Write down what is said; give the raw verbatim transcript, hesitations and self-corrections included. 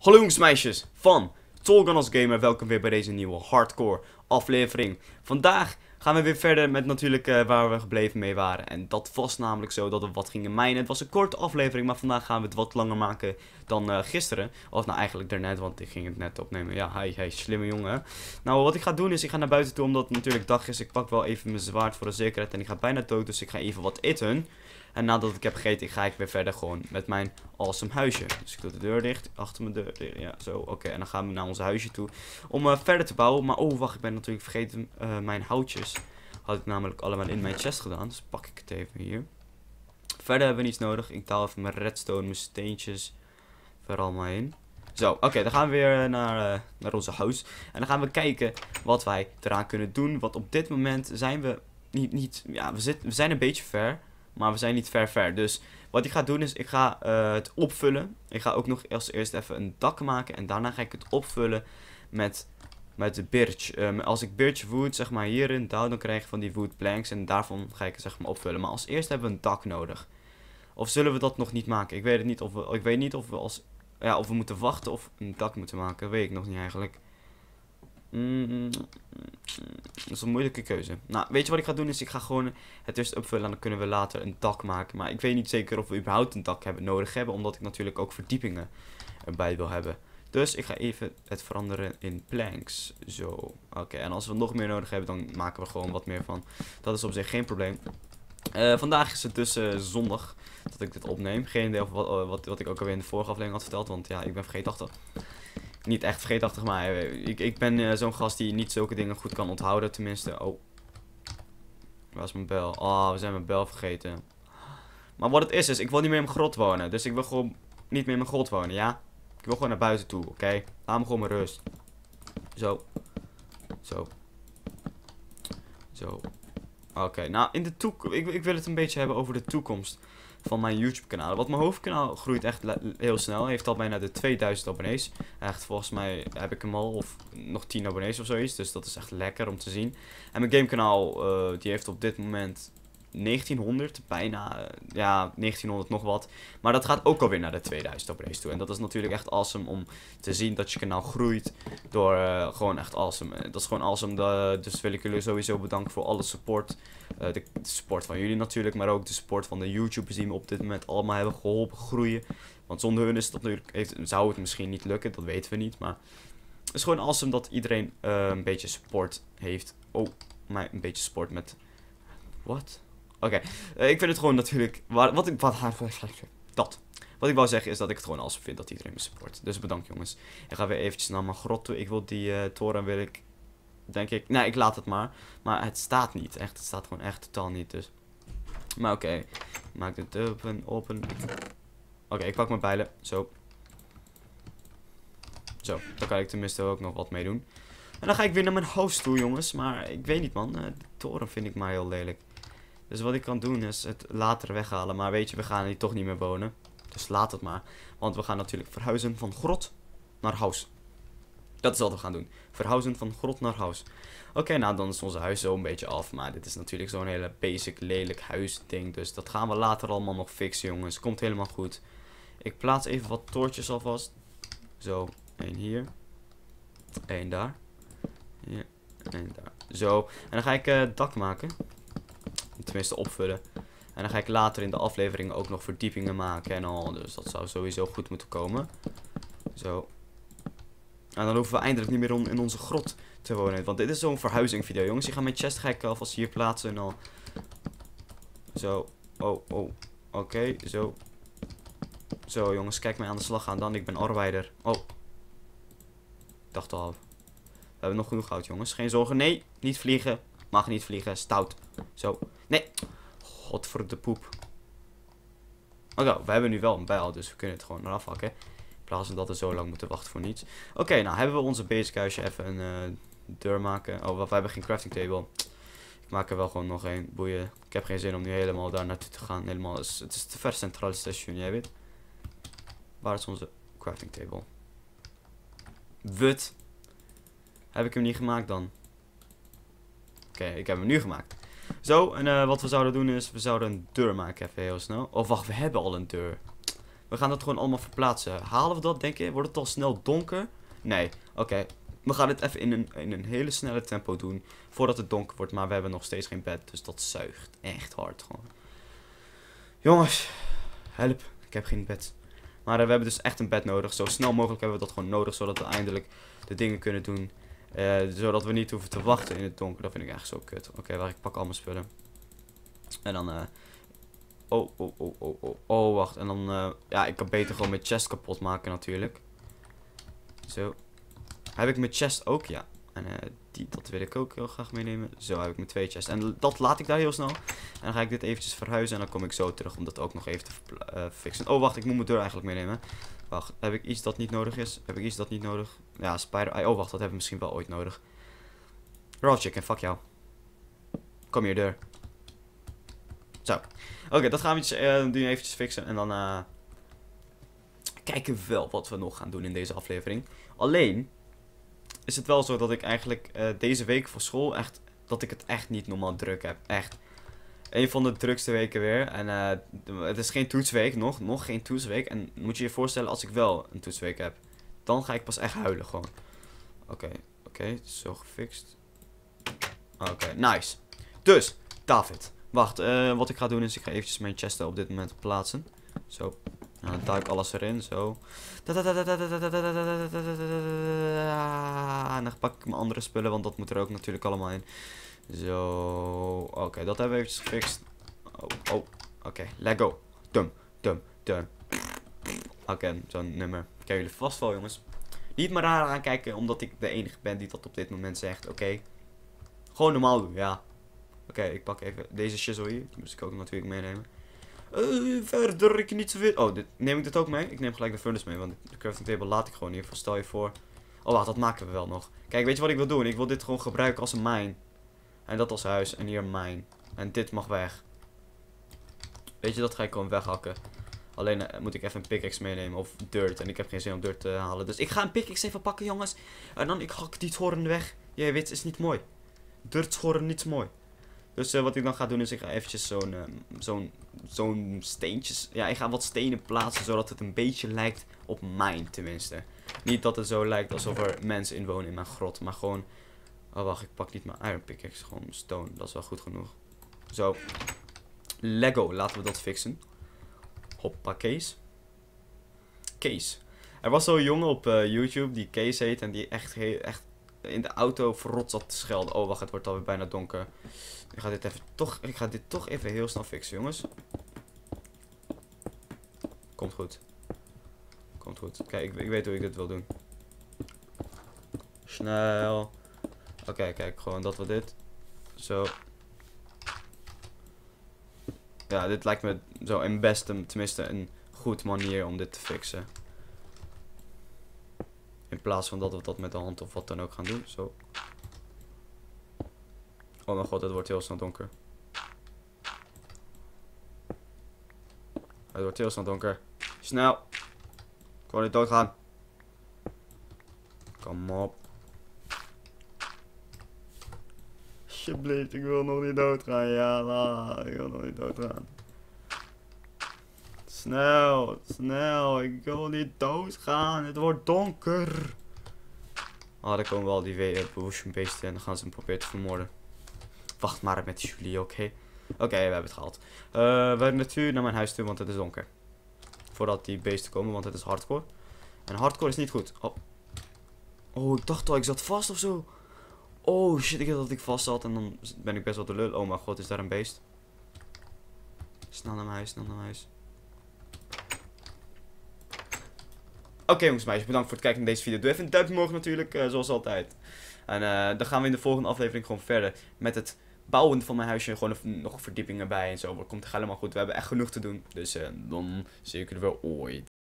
Hallo jongens en meisjes van Tolganos Gamer, welkom weer bij deze nieuwe hardcore aflevering. Vandaag gaan we weer verder met natuurlijk uh, waar we gebleven mee waren. En dat was namelijk zo dat we wat gingen mijnen. Het was een korte aflevering, maar vandaag gaan we het wat langer maken dan uh, gisteren. Of nou eigenlijk daarnet, want ik ging het net opnemen. Ja, hij, hij slimme jongen. Nou, wat ik ga doen is, ik ga naar buiten toe omdat het natuurlijk dag is. Ik pak wel even mijn zwaard voor de zekerheid en ik ga bijna dood, dus ik ga even wat eten. En nadat ik heb gegeten, ga ik weer verder gewoon met mijn awesome huisje. Dus ik doe de deur dicht, achter mijn deur dicht, ja, zo, oké. Okay. En dan gaan we naar ons huisje toe om uh, verder te bouwen. Maar oh, wacht, ik ben natuurlijk vergeten, uh, mijn houtjes had ik namelijk allemaal in mijn chest gedaan. Dus pak ik het even hier. Verder hebben we niets nodig. Ik taal even mijn redstone, mijn steentjes er allemaal in. Zo, oké, okay, dan gaan we weer naar, uh, naar onze huis. En dan gaan we kijken wat wij eraan kunnen doen. Want op dit moment zijn we niet, niet ja, we, zit, we zijn een beetje ver. Maar we zijn niet ver ver. Dus wat ik ga doen is, ik ga uh, het opvullen. Ik ga ook nog als eerst even een dak maken. En daarna ga ik het opvullen met, met de birch. Um, als ik birch wood zeg maar hierin douw, dan krijg ik van die wood planks. En daarvan ga ik het zeg maar opvullen. Maar als eerst hebben we een dak nodig. Of zullen we dat nog niet maken? Ik weet het niet of we, ik weet niet of we als, ja, of we moeten wachten of een dak moeten maken. Dat weet ik nog niet eigenlijk. Mm, dat is een moeilijke keuze. Nou, weet je wat ik ga doen is, ik ga gewoon het eerst opvullen en dan kunnen we later een dak maken. Maar ik weet niet zeker of we überhaupt een dak hebben, nodig hebben, omdat ik natuurlijk ook verdiepingen erbij wil hebben. Dus ik ga even het veranderen in planks. Zo, oké. Okay. En als we nog meer nodig hebben, dan maken we gewoon wat meer van. Dat is op zich geen probleem. Uh, vandaag is het dus uh, zondag dat ik dit opneem. Geen idee of wat, uh, wat, wat ik ook alweer in de vorige aflevering had verteld, want ja, ik ben vergeetachtig. Niet echt vergeetachtig, maar uh, ik, ik ben uh, zo'n gast die niet zulke dingen goed kan onthouden, tenminste. Oh, waar is mijn bel? Oh, we zijn mijn bel vergeten. Maar wat het is, is ik wil niet meer in mijn grot wonen. Dus ik wil gewoon niet meer in mijn grot wonen, ja? Ik wil gewoon naar buiten toe, oké? Okay? Laat me gewoon mijn rust. Zo. Zo. Zo. Oké, okay, nou in de toekomst, ik, ik wil het een beetje hebben over de toekomst van mijn YouTube kanaal. Want mijn hoofdkanaal groeit echt heel snel. Heeft al bijna de tweeduizend abonnees. Echt, volgens mij heb ik hem al of nog tien abonnees of zoiets. Dus dat is echt lekker om te zien. En mijn gamekanaal, uh, die heeft op dit moment negentienhonderd. Bijna, uh, ja, negentienhonderd nog wat. Maar dat gaat ook alweer naar de tweeduizend abonnees toe. En dat is natuurlijk echt awesome om te zien dat je kanaal groeit. Door uh, gewoon echt awesome. Dat is gewoon awesome. De, dus wil ik jullie sowieso bedanken voor alle support. Uh, de, de support van jullie natuurlijk, maar ook de support van de YouTubers die me op dit moment allemaal hebben geholpen groeien. Want zonder hun is het natuurlijk, heeft, zou het misschien niet lukken, dat weten we niet. Maar het is gewoon awesome dat iedereen uh, een beetje support heeft. Oh, maar een beetje support met... Wat? Oké, okay. uh, ik vind het gewoon natuurlijk... Wat, wat ik... Wat, dat. Wat ik wou zeggen is dat ik het gewoon awesome vind dat iedereen me support. Dus bedankt jongens. Ik ga weer eventjes naar mijn grot toe. Ik wil die uh, toren wil ik... Denk ik. Nee, ik laat het maar. Maar het staat niet. Echt. Het staat gewoon echt totaal niet. Dus. Maar oké. Okay. Ik maak dit open. Open. Oké, okay, ik pak mijn bijlen. Zo. Zo. Dan kan ik tenminste ook nog wat mee doen. En dan ga ik weer naar mijn house toe, jongens. Maar ik weet niet, man. De toren vind ik maar heel lelijk. Dus wat ik kan doen is het later weghalen. Maar weet je, we gaan hier toch niet meer wonen. Dus laat het maar. Want we gaan natuurlijk verhuizen van grot naar house. Dat is wat we gaan doen. Verhuizen van grot naar huis. Oké, okay, nou dan is onze huis zo een beetje af. Maar dit is natuurlijk zo'n hele basic, lelijk huisding. Dus dat gaan we later allemaal nog fixen, jongens. Komt helemaal goed. Ik plaats even wat toortjes alvast. Zo, één hier. Eén daar. Hier, één daar. Zo. En dan ga ik uh, het dak maken. Tenminste opvullen. En dan ga ik later in de aflevering ook nog verdiepingen maken en al. Dus dat zou sowieso goed moeten komen. Zo. En dan hoeven we eindelijk niet meer in onze grot te wonen. Want dit is zo'n verhuizing video, jongens. Ik ga mijn chest ga ik alvast hier plaatsen en al. Zo. Oh, oh. Oké, okay, zo. Zo, jongens. Kijk mij aan de slag gaan dan. Ik ben arbeider. Oh. Ik dacht al. We hebben nog genoeg hout, jongens. Geen zorgen. Nee, niet vliegen. Mag niet vliegen. Stout. Zo. Nee. God voor de poep. Oké, okay, we hebben nu wel een bijl, dus we kunnen het gewoon eraf hakken. In plaats van dat we zo lang moeten wachten voor niets. Oké, okay, nou hebben we onze basic huisje even een uh, deur maken. Oh, we hebben geen crafting table. Ik maak er wel gewoon nog een. Boeien. Ik heb geen zin om nu helemaal daar naartoe te gaan. Helemaal, het is, het is te ver centraal station, jij weet. Waar is onze crafting table? Wut. Heb ik hem niet gemaakt dan? Oké, okay, ik heb hem nu gemaakt. Zo, en uh, wat we zouden doen is, we zouden een deur maken even heel snel. Oh, wacht, we hebben al een deur. We gaan dat gewoon allemaal verplaatsen. Halen we dat, denk je? Wordt het al snel donker? Nee. Oké. Okay. We gaan het even in een, in een hele snelle tempo doen. Voordat het donker wordt. Maar we hebben nog steeds geen bed. Dus dat zuigt echt hard gewoon. Jongens. Help. Ik heb geen bed. Maar uh, we hebben dus echt een bed nodig. Zo snel mogelijk hebben we dat gewoon nodig. Zodat we eindelijk de dingen kunnen doen. Uh, zodat we niet hoeven te wachten in het donker. Dat vind ik echt zo kut. Oké, okay, waar ik pak al mijn spullen. En dan... Uh, oh, oh, oh, oh, oh, oh, wacht. En dan... Uh, ja, ik kan beter gewoon mijn chest kapot maken natuurlijk. Zo. Heb ik mijn chest ook? Ja. En uh, die, dat wil ik ook heel graag meenemen. Zo heb ik mijn twee chests. En dat laat ik daar heel snel. En dan ga ik dit eventjes verhuizen. En dan kom ik zo terug om dat ook nog even te uh, fixen. Oh, wacht. Ik moet mijn deur eigenlijk meenemen. Wacht. Heb ik iets dat niet nodig is? Heb ik iets dat niet nodig? Ja, spider... Oh, wacht. Dat hebben we misschien wel ooit nodig. Raw chicken. Fuck jou. Kom hier, deur. Zo. Oké, okay, dat gaan we uh, nu eventjes fixen. En dan... Uh, kijken we wel wat we nog gaan doen in deze aflevering. Alleen... is het wel zo dat ik eigenlijk uh, deze week voor school echt, dat ik het echt niet normaal druk heb. Echt. Een van de drukste weken weer. En uh, het is geen toetsweek, nog, nog geen toetsweek. En moet je je voorstellen als ik wel een toetsweek heb. Dan ga ik pas echt huilen gewoon. Oké, okay, oké, okay, zo gefixt. Oké, okay, nice. Dus, David. Wacht, uh, wat ik ga doen is ik ga eventjes mijn chesten op dit moment plaatsen. Zo. En dan duik alles erin, zo. En dan pak ik mijn andere spullen, want dat moet er ook natuurlijk allemaal in. Zo. Oké, okay, dat hebben we eventjes gefixt. Oh, oh. Oké, okay, let go. Dum, dum, dum. Oké, okay, zo'n nummer. Kennen jullie vast wel, jongens. Niet maar raar aankijken, omdat ik de enige ben die dat op dit moment zegt. Oké. Okay. Gewoon normaal doen, ja. Oké, okay, ik pak even deze shizzle hier. Die moest ik ook natuurlijk meenemen. Uh, verder, ik niet zoveel. Oh, dit, neem ik dit ook mee? Ik neem gelijk de furnace mee, want de crafting table laat ik gewoon hier. Stel je voor. Oh, wacht, dat maken we wel nog. Kijk, weet je wat ik wil doen? Ik wil dit gewoon gebruiken als een mine. En dat als huis. En hier een mine. En dit mag weg. Weet je, dat ga ik gewoon weghakken. Alleen uh, moet ik even een pickaxe meenemen. Of dirt. En ik heb geen zin om dirt te halen. Dus ik ga een pickaxe even pakken, jongens. En dan ik hak die horen weg. Jij weet, is niet mooi. Dirt horen niet mooi. Dus uh, wat ik dan ga doen is ik ga eventjes zo'n uh, zo'n zo'n steentjes. Ja, ik ga wat stenen plaatsen zodat het een beetje lijkt op mijn tenminste. Niet dat het zo lijkt alsof er mensen inwonen in mijn grot, maar gewoon. Oh wacht, ik pak niet mijn iron pickaxe, gewoon stone. Dat is wel goed genoeg. Zo. Lego, laten we dat fixen. Hoppa, Kees. Kees. Er was zo'n jongen op uh, YouTube die Kees heet en die echt, echt in de auto verrot zat te schelden. Oh wacht, het wordt alweer bijna donker. Ik ga dit even toch, ik ga dit toch even heel snel fixen, jongens. Komt goed. Komt goed. Kijk, ik, ik weet hoe ik dit wil doen. Snel. Oké, okay, kijk, gewoon dat we dit. Zo. Ja, dit lijkt me zo een beste, tenminste een goed manier om dit te fixen. In plaats van dat we dat met de hand of wat dan ook gaan doen. Zo. Oh mijn god, het wordt heel snel donker. Het wordt heel snel donker. Snel. Ik wil niet doodgaan. Kom op. Alsjeblieft, ik wil nog niet doodgaan. Ja, la, ik wil nog niet doodgaan. Snel, snel. Ik wil niet doodgaan. Het wordt donker. Ah, dan komen wel die beesten en dan gaan ze hem proberen te vermoorden. Wacht maar met jullie, oké? Okay? Oké, okay, we hebben het gehaald. Uh, we hebben natuurlijk naar mijn huis toe, want het is donker. Voordat die beesten komen, want het is hardcore. En hardcore is niet goed. Oh, oh ik dacht al, ik zat vast of zo. Oh shit, ik dacht dat ik vast zat en dan ben ik best wel de lul. Oh mijn god, is daar een beest? Snel naar mijn huis, snel naar mijn huis. Oké okay, jongens en meisjes, bedankt voor het kijken naar deze video. Doe even een duimpje omhoog natuurlijk, uh, zoals altijd. En uh, dan gaan we in de volgende aflevering gewoon verder met het bouwen van mijn huisje. Gewoon nog verdiepingen bij en zo. Dat komt helemaal goed. We hebben echt genoeg te doen. Dus uh, dan zie ik jullie wel ooit.